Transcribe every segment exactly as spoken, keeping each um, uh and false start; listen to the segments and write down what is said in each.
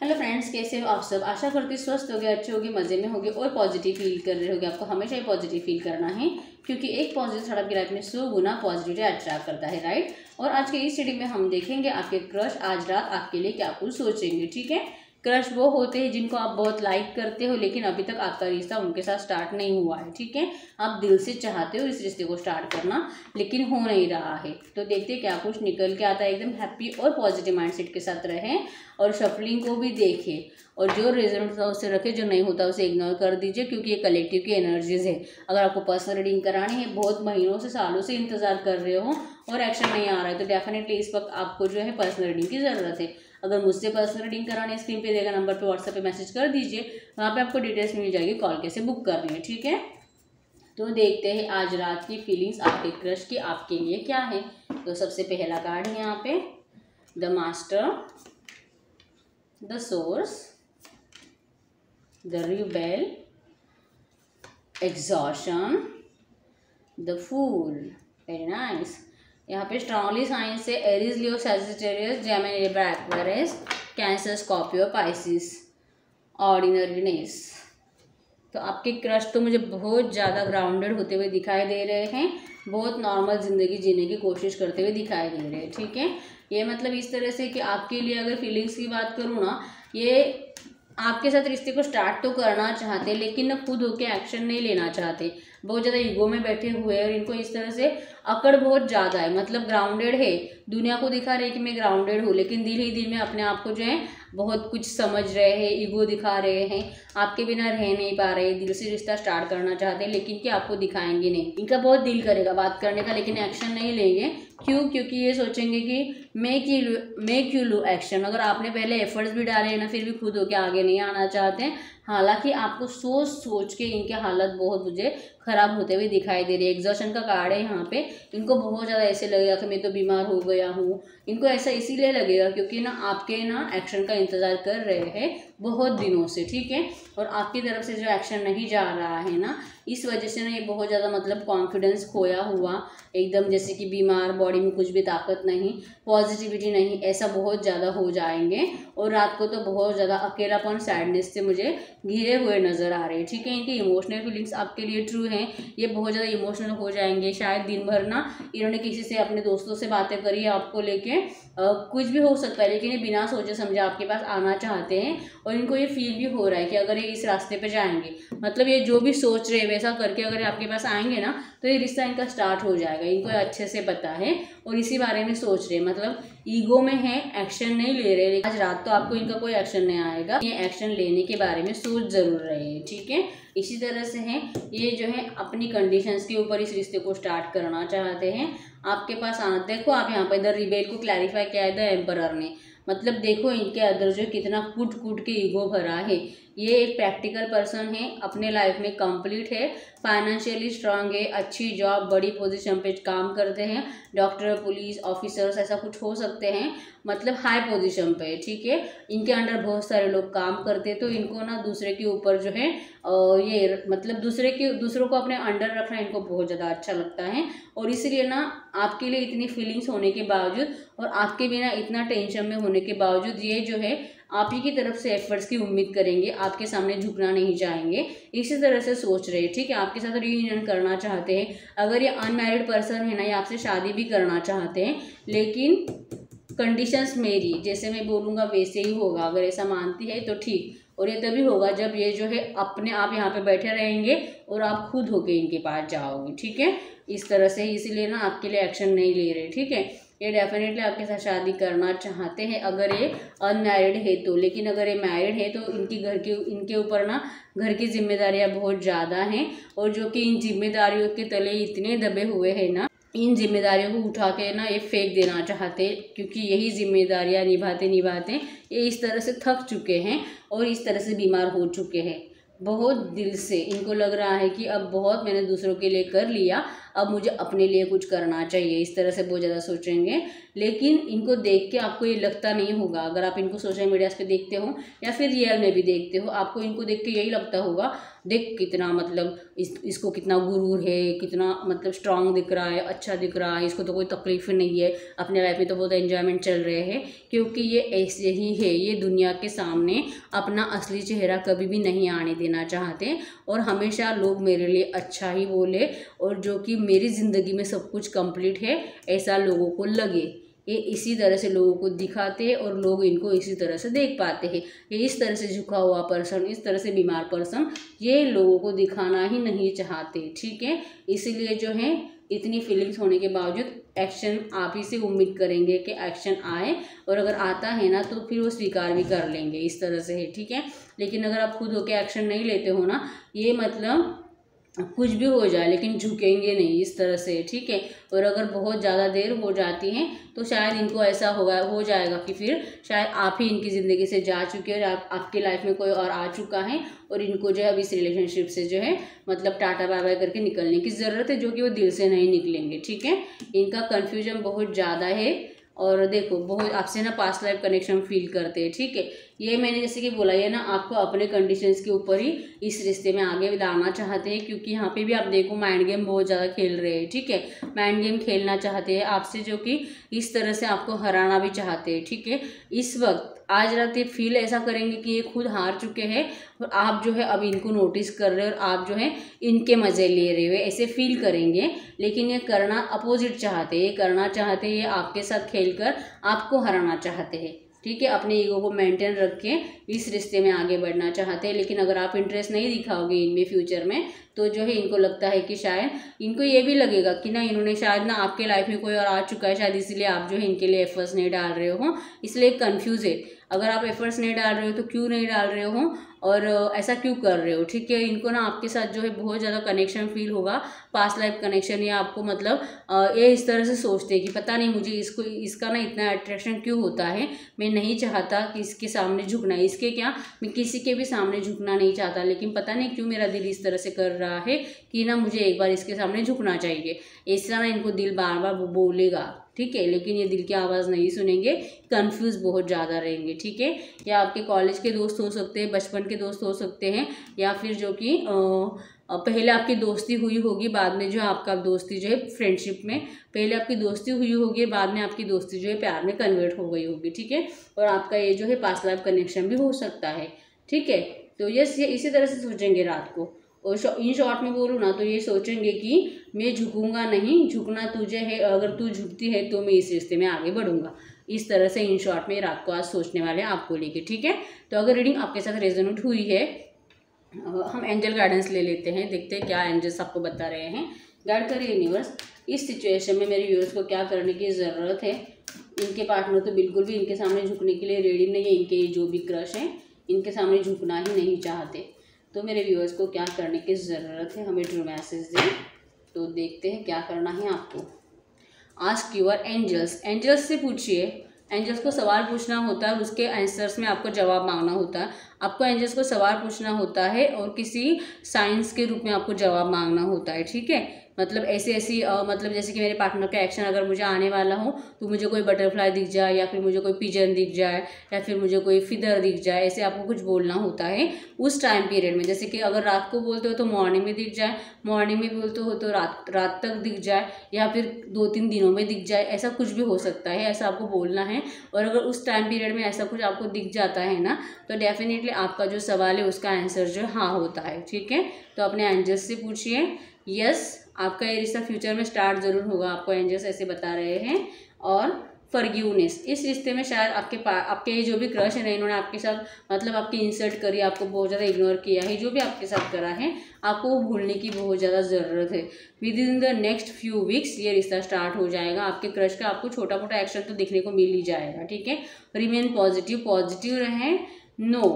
Hello friends, कैसे हो आप सब। आशा करती स्वस्थ होगे, अच्छे होगे, मज़े में होगे और पॉजिटिव फील कर रहे होगे। आपको हमेशा ही पॉजिटिव फील करना है क्योंकि एक पॉजिटिव थॉट आपकी लाइफ में सौ गुना पॉजिटिविटी अट्रैक्ट करता है, राइट। और आज के इस स्टडी में हम देखेंगे आपके क्रश आज रात आपके लिए क्या कुछ सोचेंगे, ठीक है। क्रश वो होते हैं जिनको आप बहुत लाइक करते हो लेकिन अभी तक आपका रिश्ता उनके साथ स्टार्ट नहीं हुआ है, ठीक है। आप दिल से चाहते हो इस रिश्ते को स्टार्ट करना लेकिन हो नहीं रहा है। तो देखते क्या कुछ निकल के आता है। एकदम हैप्पी और पॉजिटिव माइंडसेट के साथ रहें और शफलिंग को भी देखें और जो रिजल्ट होता है उससे रखें, जो नहीं होता उसे इग्नोर कर दीजिए क्योंकि ये कलेक्टिव की एनर्जीज है। अगर आपको पर्सनल रीडिंग करानी है, बहुत महीनों से सालों से इंतजार कर रहे हो और एक्शन नहीं आ रहा है, तो डेफिनेटली इस वक्त आपको जो है पर्सनल रीडिंग की ज़रूरत है। अगर मुझसे पर्सनल रीडिंग करानी है, स्क्रीन पे देगा नंबर पे व्हाट्सएप पे मैसेज कर दीजिए, वहाँ पे आपको डिटेल्स मिल जाएगी, कॉल कैसे बुक करनी है, ठीक है। तो देखते हैं आज रात की फीलिंग्स आपके क्रश की आपके लिए क्या है। तो सबसे पहला कार्ड है यहाँ पे the master, the source, the rebel, exhaustion, the fool. Very nice. यहाँ पे स्ट्रांगली साइन से Aries, Leo, Sagittarius, Gemini, Libra, Aquarius, Cancer, Scorpio, Pisces, ordinariness. तो आपके क्रश तो मुझे बहुत ज़्यादा ग्राउंडेड होते हुए दिखाई दे रहे हैं, बहुत नॉर्मल ज़िंदगी जीने की कोशिश करते हुए दिखाई दे रहे हैं, ठीक है। ये मतलब इस तरह से कि आपके लिए अगर फीलिंग्स की बात करूँ ना, ये आपके साथ रिश्ते को स्टार्ट तो करना चाहते लेकिन ना खुद होके एक्शन नहीं लेना चाहते, बहुत ज़्यादा ईगो में बैठे हुए हैं और इनको इस तरह से अकड़ बहुत ज़्यादा है। मतलब ग्राउंडेड है, दुनिया को दिखा रहे कि मैं ग्राउंडेड हूँ लेकिन दिल ही दिल में अपने आप को जो है बहुत कुछ समझ रहे हैं, ईगो दिखा रहे हैं, आपके बिना रह नहीं पा रहे, दिल से रिश्ता स्टार्ट करना चाहते हैं लेकिन कि आपको दिखाएंगे नहीं। इनका बहुत दिल करेगा बात करने का लेकिन एक्शन नहीं लेंगे। क्यों? क्योंकि ये सोचेंगे कि मेक यू मेक यू लू एक्शन। अगर आपने पहले एफर्ट्स भी डाले हैं ना, फिर भी खुद होके आगे नहीं आना चाहते हैं। हालांकि आपको सोच सोच के इनके हालत बहुत मुझे खराब होते हुए दिखाई दे रही है। एग्जॉशन का कार्ड है यहाँ पे। इनको बहुत ज़्यादा ऐसे लगेगा कि मैं तो बीमार हो गया हूँ। इनको ऐसा इसीलिए लगेगा क्योंकि ना आपके ना एक्शन का इंतज़ार कर रहे हैं बहुत दिनों से, ठीक है। और आपकी तरफ से जो एक्शन नहीं जा रहा है ना, इस वजह से ना ये बहुत ज़्यादा मतलब कॉन्फिडेंस खोया हुआ, एकदम जैसे कि बीमार, बॉडी में कुछ भी ताकत नहीं, पॉजिटिविटी नहीं, ऐसा बहुत ज़्यादा हो जाएंगे। और रात को तो बहुत ज़्यादा अकेलापन, सैडनेस से मुझे घिरे हुए नज़र आ रहे हैं, ठीक है। इनकी इमोशनल फीलिंग्स आपके लिए ट्रू हैं। ये बहुत ज़्यादा इमोशनल हो जाएंगे। शायद दिन भर ना इन्होंने किसी से, अपने दोस्तों से बातें करी है आपको लेके, कुछ भी हो सकता है लेकिन ये बिना सोचे समझे आपके पास आना चाहते हैं। और इनको ये फील भी हो रहा है कि अगर ये इस रास्ते पे जाएंगे, मतलब ये जो भी सोच रहे हैं वैसा करके अगर आपके पास आएंगे ना, तो ये रिश्ता इनका स्टार्ट हो जाएगा। इनको अच्छे से पता है और इसी बारे में सोच रहे हैं। मतलब ईगो में है, एक्शन नहीं ले रहे। आज रात तो आपको इनका कोई एक्शन नहीं आएगा, ये एक्शन लेने के बारे में सोच जरूर रहे हैं, ठीक है। इसी तरह से है ये जो है अपनी कंडीशंस के ऊपर इस रिश्ते को स्टार्ट करना चाहते हैं। आपके पास आना, देखो आप यहाँ पर इधर रिबेल को क्लैरिफाई किया है द एम्परर ने। मतलब देखो इनके अंदर जो कितना कूट कूट के ईगो भरा है। ये एक प्रैक्टिकल पर्सन है, अपने लाइफ में कंप्लीट है, फाइनेंशियली स्ट्रांग है, अच्छी जॉब, बड़ी पोजीशन पे काम करते हैं, डॉक्टर, पुलिस ऑफिसर्स ऐसा कुछ हो सकते हैं, मतलब हाई पोजीशन पे, ठीक है। इनके अंडर बहुत सारे लोग काम करते हैं, तो इनको ना दूसरे के ऊपर जो है ये मतलब दूसरे के दूसरों को अपने अंडर रखना इनको बहुत ज़्यादा अच्छा लगता है। और इसीलिए ना आपके लिए इतनी फीलिंग्स होने के बावजूद और आपके बिना इतना टेंशन में होने के बावजूद ये जो है आप ही की तरफ से एफर्ट्स की उम्मीद करेंगे, आपके सामने झुकना नहीं चाहेंगे, इसी तरह से सोच रहे हैं, ठीक है। आपके साथ रियूनियन करना चाहते हैं। अगर ये अनमैरिड पर्सन है ना, ये आपसे शादी भी करना चाहते हैं लेकिन कंडीशंस मेरी, जैसे मैं बोलूँगा वैसे ही होगा। अगर ऐसा मानती है तो ठीक, और ये तभी होगा जब ये जो है अपने आप यहाँ पे बैठे रहेंगे और आप खुद होके इनके पास जाओगे, ठीक है। इस तरह से इसीलिए ना आपके लिए एक्शन नहीं ले रहे, ठीक है। ये डेफिनेटली आपके साथ शादी करना चाहते हैं अगर ये अनमैरिड है तो। लेकिन अगर ये मैरिड है तो इनकी घर की इनके ऊपर ना घर की जिम्मेदारियां बहुत ज़्यादा हैं और जो कि इन जिम्मेदारियों के तले इतने दबे हुए हैं ना, इन जिम्मेदारियों को उठा के ना ये फेंक देना चाहते क्योंकि यही जिम्मेदारियां निभाते निभाते ये इस तरह से थक चुके हैं और इस तरह से बीमार हो चुके हैं। बहुत दिल से इनको लग रहा है कि अब बहुत मैंने दूसरों के लिए कर लिया, अब मुझे अपने लिए कुछ करना चाहिए, इस तरह से बहुत ज़्यादा सोचेंगे। लेकिन इनको देख के आपको ये लगता नहीं होगा, अगर आप इनको सोशल मीडिया पे देखते हो या फिर रियल में भी देखते हो, आपको इनको देख के यही लगता होगा, देख कितना मतलब इस इसको कितना गुरूर है, कितना मतलब स्ट्रांग दिख रहा है, अच्छा दिख रहा है, इसको तो कोई तकलीफ नहीं है, अपने लाइफ में तो बहुत एंजॉयमेंट चल रहे हैं। क्योंकि ये ऐसे ही है, ये दुनिया के सामने अपना असली चेहरा कभी भी नहीं आने देना चाहते और हमेशा लोग मेरे लिए अच्छा ही बोले और जो कि मेरी ज़िंदगी में सब कुछ कंप्लीट है ऐसा लोगों को लगे। ये इसी तरह से लोगों को दिखाते हैं और लोग इनको इसी तरह से देख पाते हैं। ये इस तरह से झुका हुआ पर्सन, इस तरह से बीमार पर्सन, ये लोगों को दिखाना ही नहीं चाहते, ठीक है। इसीलिए जो है इतनी फीलिंग्स होने के बावजूद एक्शन आप ही से उम्मीद करेंगे कि एक्शन आए, और अगर आता है ना तो फिर वो स्वीकार भी कर लेंगे, इस तरह से है, ठीक है। लेकिन अगर आप खुद होके एक्शन नहीं लेते हो ना, ये मतलब कुछ भी हो जाए लेकिन झुकेंगे नहीं, इस तरह से, ठीक है। और अगर बहुत ज़्यादा देर हो जाती है तो शायद इनको ऐसा होगा हो जाएगा कि फिर शायद आप ही इनकी ज़िंदगी से जा चुके हैं और आप, आपकी लाइफ में कोई और आ चुका है और इनको जो है अब इस रिलेशनशिप से जो है मतलब टाटा बाय बाय करके निकलने की ज़रूरत है, जो कि वो दिल से नहीं निकलेंगे, ठीक है। इनका कन्फ्यूजन बहुत ज़्यादा है और देखो बहुत आपसे ना पास्ट लाइफ कनेक्शन फील करते हैं, ठीक है। ये मैंने जैसे कि बोला ये ना आपको अपने कंडीशंस के ऊपर ही इस रिश्ते में आगे लाना चाहते हैं, क्योंकि यहाँ पे भी आप देखो माइंड गेम बहुत ज़्यादा खेल रहे हैं, ठीक है। माइंड गेम खेलना चाहते हैं आपसे, जो कि इस तरह से आपको हराना भी चाहते हैं, ठीक है। इस वक्त आज रात ये फील ऐसा करेंगे कि ये खुद हार चुके हैं और आप जो है अब इनको नोटिस कर रहे हो और आप जो है इनके मज़े ले रहे हो, ऐसे फील करेंगे। लेकिन ये करना अपोजिट चाहते हैं, ये करना चाहते हैं, ये आपके साथ खेलकर आपको हराना चाहते हैं, ठीक है। अपने ईगो को मेंटेन रख के इस रिश्ते में आगे बढ़ना चाहते हैं। लेकिन अगर आप इंटरेस्ट नहीं दिखाओगे इनमें फ्यूचर में तो जो है इनको लगता है कि शायद इनको ये भी लगेगा कि ना इन्होंने शायद ना आपके लाइफ में कोई और आ चुका है, शायद इसलिए आप जो है इनके लिए एफर्ट्स नहीं डाल रहे हो, इसलिए कंफ्यूज है। अगर आप एफर्ट्स नहीं डाल रहे हो तो क्यों नहीं डाल रहे हो और ऐसा क्यों कर रहे हो, ठीक है। इनको ना आपके साथ जो है बहुत ज़्यादा कनेक्शन फील होगा, पास्ट लाइफ कनेक्शन, या आपको मतलब ये इस तरह से सोचते हैं कि पता नहीं मुझे इसको इसका ना इतना अट्रैक्शन क्यों होता है, मैं नहीं चाहता कि इसके सामने झुकना, इसके क्या मैं किसी के भी सामने झुकना नहीं चाहता, लेकिन पता नहीं क्यों मेरा दिल इस तरह से कर रहा है कि ना मुझे एक बार इसके सामने झुकना चाहिए। ऐसा ना इनको दिल बार बार बोलेगा, ठीक है, लेकिन ये दिल की आवाज़ नहीं सुनेंगे, कंफ्यूज बहुत ज़्यादा रहेंगे, ठीक है। या आपके कॉलेज के दोस्त हो सकते हैं, बचपन के दोस्त हो सकते हैं, या फिर जो कि पहले आपकी दोस्ती हुई होगी, बाद में जो है आपका दोस्ती जो है फ्रेंडशिप में, पहले आपकी दोस्ती हुई होगी, बाद में आपकी दोस्ती जो है प्यार में कन्वर्ट हो गई होगी, ठीक है। और आपका ये जो है पास्ट लाइफ कनेक्शन भी हो सकता है, ठीक है। तो यस ये इसी तरह से सोचेंगे रात को, और इन शॉर्ट में बोलूँ ना तो ये सोचेंगे कि मैं झुकूंगा नहीं, झुकना तुझे है, अगर तू झुकती है तो मैं इस रिश्ते में आगे बढ़ूंगा। इस तरह से इन शॉर्ट में रात को आज सोचने वाले हैं आपको लेके, ठीक है। तो अगर रीडिंग आपके साथ रेजोनेट हुई है, हम एंजल गाइडेंस ले लेते हैं, देखते हैं क्या एंजल्स आपको बता रहे हैं। गाइड करिए यूनिवर्स, इस सिचुएशन में मेरे व्यूअर्स को क्या करने की ज़रूरत है। इनके पार्टनर तो बिल्कुल भी इनके सामने झुकने के लिए रेडी नहीं है, इनके जो भी क्रश हैं इनके सामने झुकना ही नहीं चाहते। तो मेरे व्यूअर्स को क्या करने की ज़रूरत है, हमें ट्रू मैसेज दें। तो देखते हैं क्या करना है आपको। आस्क योर एंजल्स, एंजल्स से पूछिए। एंजल्स को सवाल पूछना होता है, उसके आंसर्स में आपको जवाब मांगना होता है। आपको एंजल्स को सवाल पूछना होता है और किसी साइंस के रूप में आपको जवाब मांगना होता है, ठीक है। मतलब ऐसी ऐसी मतलब जैसे कि मेरे पार्टनर का एक्शन अगर मुझे आने वाला हो तो मुझे कोई बटरफ्लाई दिख जाए, या फिर मुझे कोई पिजन दिख जाए, या फिर मुझे कोई फिदर दिख जाए, ऐसे आपको कुछ बोलना होता है उस टाइम पीरियड में। जैसे कि अगर रात को बोलते हो तो मॉर्निंग में दिख जाए, मॉर्निंग में बोलते हो तो रात रात तक दिख जाए, या फिर दो तीन दिनों में दिख जाए, ऐसा कुछ भी हो सकता है, ऐसा आपको बोलना है। और अगर उस टाइम पीरियड में ऐसा कुछ आपको दिख जाता है ना तो डेफिनेटली आपका जो सवाल है उसका आंसर जो हाँ होता है, ठीक है। तो अपने एंजल्स से पूछिए। यस, आपका ये रिश्ता फ्यूचर में स्टार्ट जरूर होगा, आपको एंजल्स ऐसे बता रहे हैं। और फॉरगिवनेस, इस रिश्ते में शायद आपके पास आपके जो भी क्रश है ना, इन्होंने आपके साथ मतलब आपकी इंसल्ट करी, आपको बहुत ज़्यादा इग्नोर किया है, जो भी आपके साथ करा है आपको वो भूलने की बहुत ज़्यादा ज़रूरत है। Within the next few weeks ये रिश्ता स्टार्ट हो जाएगा। आपके क्रश का आपको छोटा मोटा एक्शन तो दिखने को मिल ही जाएगा, ठीक है। रिमेन पॉजिटिव, पॉजिटिव रहें। नो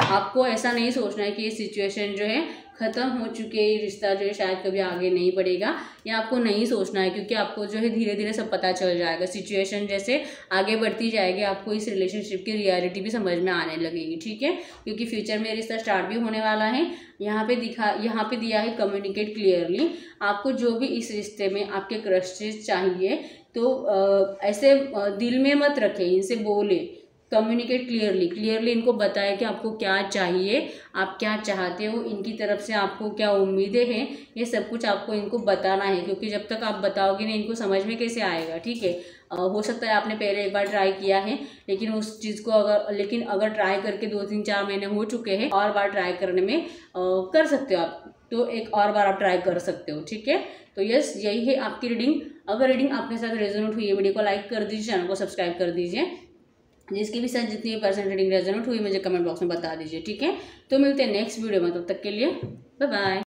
आपको ऐसा नहीं सोचना है कि ये सिचुएशन जो है ख़त्म हो चुके, ये रिश्ता जो है शायद कभी आगे नहीं बढ़ेगा, या आपको नहीं सोचना है, क्योंकि आपको जो है धीरे धीरे सब पता चल जाएगा। सिचुएशन जैसे आगे बढ़ती जाएगी आपको इस रिलेशनशिप की रियलिटी भी समझ में आने लगेगी, ठीक है, क्योंकि फ्यूचर में रिश्ता स्टार्ट भी होने वाला है। यहाँ पे दिखा यहाँ पे दिया है कम्युनिकेट क्लियरली। आपको जो भी इस रिश्ते में आपके क्रशेस चाहिए तो आ, ऐसे आ, दिल में मत रखें, इनसे बोले, कम्युनिकेट क्लियरली क्लियरली इनको बताएं कि आपको क्या चाहिए, आप क्या चाहते हो, इनकी तरफ से आपको क्या उम्मीदें हैं, ये सब कुछ आपको इनको बताना है, क्योंकि जब तक आप बताओगे नहीं इनको समझ में कैसे आएगा, ठीक है। हो सकता है आपने पहले एक बार ट्राई किया है, लेकिन उस चीज़ को अगर लेकिन अगर ट्राई करके दो तीन चार महीने हो चुके हैं, और बार ट्राई करने में आ, कर सकते हो आप, तो एक और बार आप ट्राई कर सकते हो, ठीक है। तो यस, यही है आपकी रीडिंग। अगर रीडिंग आपके साथ रेजोनेट हुई है, वीडियो को लाइक कर दीजिए, चैनल को सब्सक्राइब कर दीजिए। जिसकी भी साथ जितनी परसेंट रीडिंग रेजोनेट हुई मुझे कमेंट बॉक्स में बता दीजिए, ठीक है। तो मिलते हैं नेक्स्ट वीडियो में, तब तक के लिए बाय बाय।